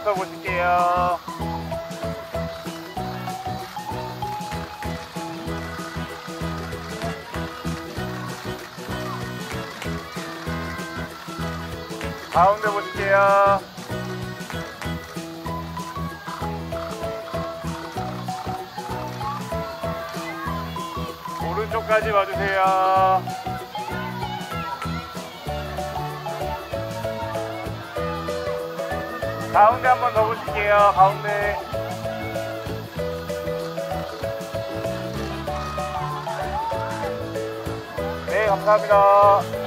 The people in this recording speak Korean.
더 보실게요. 가운데 보실게요. 오른쪽까지 봐주세요. 가운데 한 번 더 보실게요. 가운데. 네, 감사합니다.